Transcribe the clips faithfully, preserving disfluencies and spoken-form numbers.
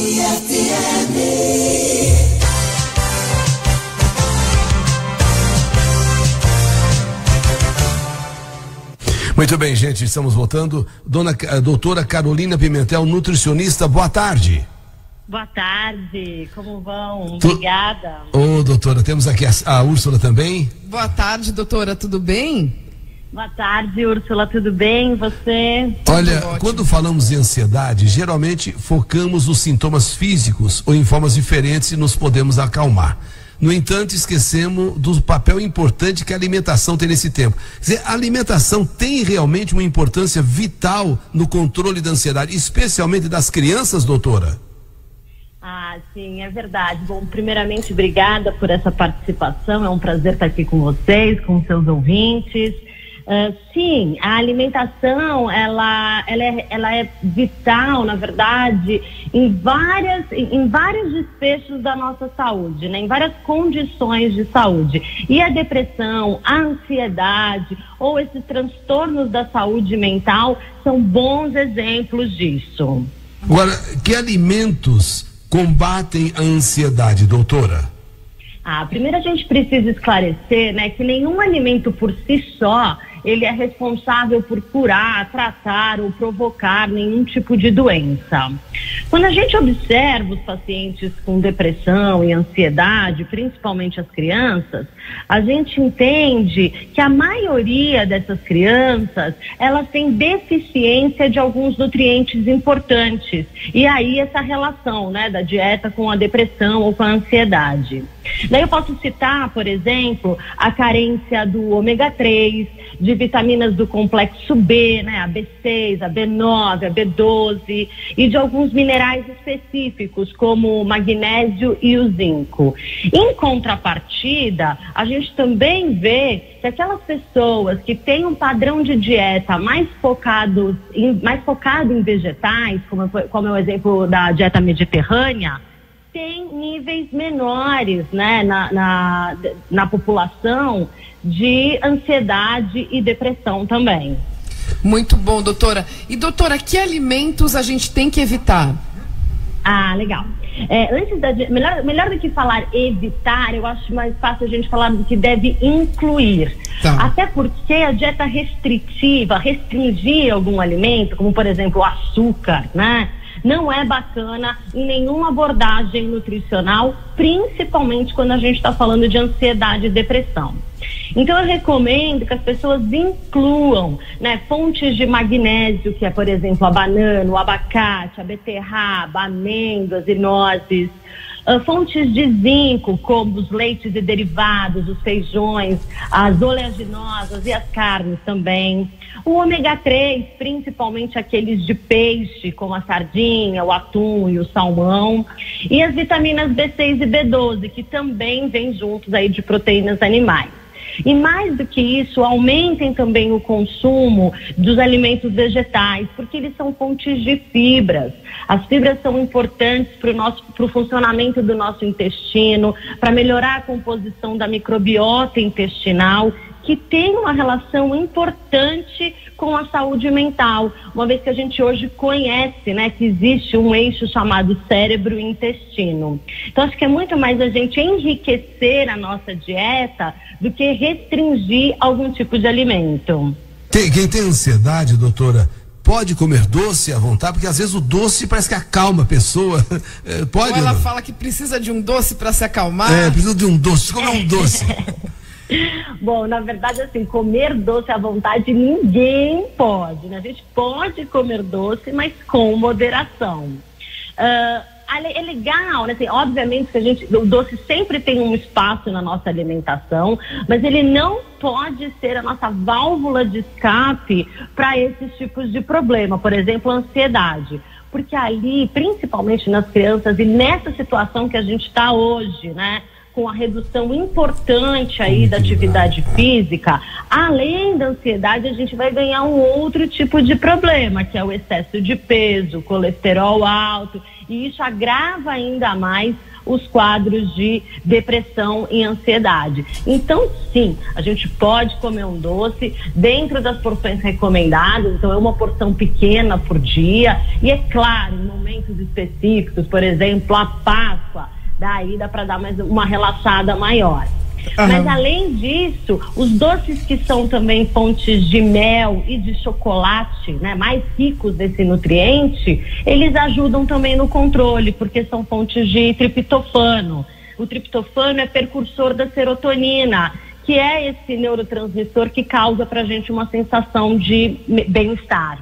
F M. Muito bem, gente, estamos voltando. Dona a doutora Carolina Pimentel, nutricionista, boa tarde. Boa tarde, como vão? Tu... Obrigada. Ô, oh, doutora, temos aqui a, a Úrsula também. Boa tarde, doutora, tudo bem? Boa tarde, Úrsula, tudo bem? Você? Olha, Tudo quando falamos de ansiedade, geralmente focamos nos sintomas físicos ou em formas diferentes e nos podemos acalmar. No entanto, esquecemos do papel importante que a alimentação tem nesse tempo. Quer dizer, a alimentação tem realmente uma importância vital no controle da ansiedade, especialmente das crianças, doutora? Ah, sim, é verdade. Bom, primeiramente, obrigada por essa participação. É um prazer estar aqui com vocês, com seus ouvintes. Uh, sim, a alimentação, ela, ela, é, ela é vital, na verdade, em, várias, em, em vários desfechos da nossa saúde, né? Em várias condições de saúde. E a depressão, a ansiedade ou esses transtornos da saúde mental são bons exemplos disso. Agora, que alimentos combatem a ansiedade, doutora? Ah, primeiro a gente precisa esclarecer, né, que nenhum alimento por si só, ele é responsável por curar, tratar ou provocar nenhum tipo de doença. Quando a gente observa os pacientes com depressão e ansiedade, principalmente as crianças, a gente entende que a maioria dessas crianças, elas têm deficiência de alguns nutrientes importantes. E aí essa relação, né, da dieta com a depressão ou com a ansiedade. Daí eu posso citar, por exemplo, a carência do ômega três, de vitaminas do complexo B, né, a B seis, a B nove, a B doze e de alguns minerais específicos como o magnésio e o zinco. Em contrapartida, a gente também vê que aquelas pessoas que têm um padrão de dieta mais focado em, mais focado em vegetais, como, como é o exemplo da dieta mediterrânea, tem níveis menores, né, na, na, na população de ansiedade e depressão também. Muito bom, doutora. E doutora, que alimentos a gente tem que evitar? Ah, legal. É, antes da, melhor, melhor do que falar evitar, eu acho mais fácil a gente falar do que deve incluir. Tá. Até porque a dieta restritiva, restringir algum alimento, como por exemplo o açúcar, né? Não é bacana em nenhuma abordagem nutricional, principalmente quando a gente está falando de ansiedade e depressão. Então eu recomendo que as pessoas incluam, né, fontes de magnésio, que é, por exemplo, a banana, o abacate, a beterraba, amêndoas e nozes. Uh, fontes de zinco, como os leites e derivados, os feijões, as oleaginosas e as carnes também. O ômega três, principalmente aqueles de peixe, como a sardinha, o atum e o salmão. E as vitaminas B seis e B doze, que também vêm juntos aí de proteínas animais. E mais do que isso, aumentem também o consumo dos alimentos vegetais, porque eles são fontes de fibras. As fibras são importantes para o nosso, para o funcionamento do nosso intestino, para melhorar a composição da microbiota intestinal, que tem uma relação importante com a saúde mental, uma vez que a gente hoje conhece, né, que existe um eixo chamado cérebro e intestino. Então, acho que é muito mais a gente enriquecer a nossa dieta do que restringir algum tipo de alimento. Tem, quem tem ansiedade, doutora, pode comer doce à vontade, porque às vezes o doce parece que acalma a pessoa. Pode? Ou ela fala que precisa de um doce para se acalmar. É, precisa de um doce, comer um doce. Bom, na verdade, assim, comer doce à vontade ninguém pode, né? A gente pode comer doce, mas com moderação. Uh, é legal, né? Assim, obviamente que a gente, o doce sempre tem um espaço na nossa alimentação, mas ele não pode ser a nossa válvula de escape para esses tipos de problema, por exemplo, a ansiedade. Porque ali, principalmente nas crianças e nessa situação que a gente está hoje, né? com a redução importante aí da atividade física, além da ansiedade, a gente vai ganhar um outro tipo de problema, que é o excesso de peso, colesterol alto, e isso agrava ainda mais os quadros de depressão e ansiedade. Então, sim, a gente pode comer um doce dentro das porções recomendadas, então é uma porção pequena por dia, e é claro, em momentos específicos, por exemplo, a Páscoa, daí dá para dar mais uma relaxada maior. Uhum. Mas além disso, os doces que são também fontes de mel e de chocolate, né, mais ricos desse nutriente, eles ajudam também no controle, porque são fontes de triptofano. O triptofano é precursor da serotonina, que é esse neurotransmissor que causa pra gente uma sensação de bem-estar.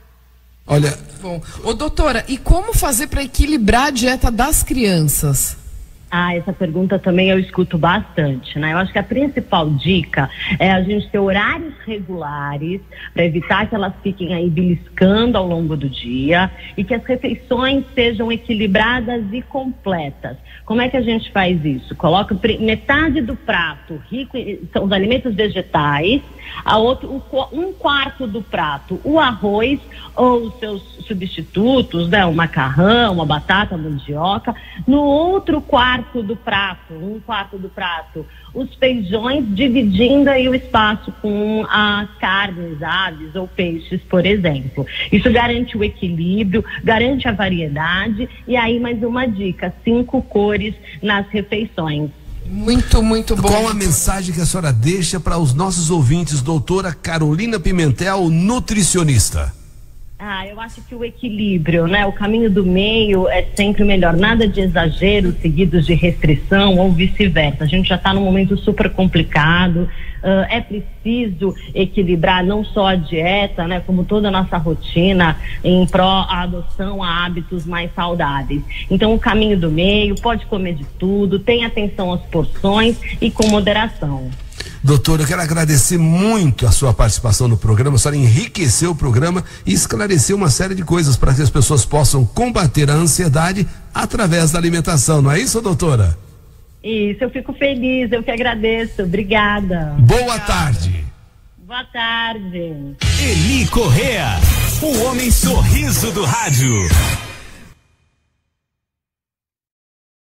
Olha, bom, ô doutora, e como fazer para equilibrar a dieta das crianças? Ah, essa pergunta também eu escuto bastante, né? Eu acho que a principal dica é a gente ter horários regulares para evitar que elas fiquem aí beliscando ao longo do dia e que as refeições sejam equilibradas e completas. Como é que a gente faz isso? Coloca metade do prato rico em, são os alimentos vegetais, a outro, um quarto do prato o arroz ou os seus substitutos, né? O macarrão, uma batata, a mandioca. No outro quarto do prato, um quarto do prato, os feijões, dividindo aí o espaço com as carnes, aves ou peixes, por exemplo. Isso garante o equilíbrio, garante a variedade, e aí mais uma dica, cinco cores nas refeições. Muito, muito bom. Qual a mensagem que a senhora deixa para os nossos ouvintes, doutora Carolina Pimentel, nutricionista? Ah, eu acho que o equilíbrio, né? O caminho do meio é sempre melhor. Nada de exagero seguidos de restrição ou vice-versa. A gente já está num momento super complicado. Uh, é preciso equilibrar não só a dieta, né? Como toda a nossa rotina em pró a adoção a hábitos mais saudáveis. Então, o caminho do meio, pode comer de tudo, tenha atenção às porções e com moderação. Doutora, eu quero agradecer muito a sua participação no programa. A senhora enriqueceu o programa e esclareceu uma série de coisas para que as pessoas possam combater a ansiedade através da alimentação. Não é isso, doutora? Isso, eu fico feliz, eu que agradeço. Obrigada. Boa Obrigada. tarde. Boa tarde. Eli Correa, o homem sorriso do rádio.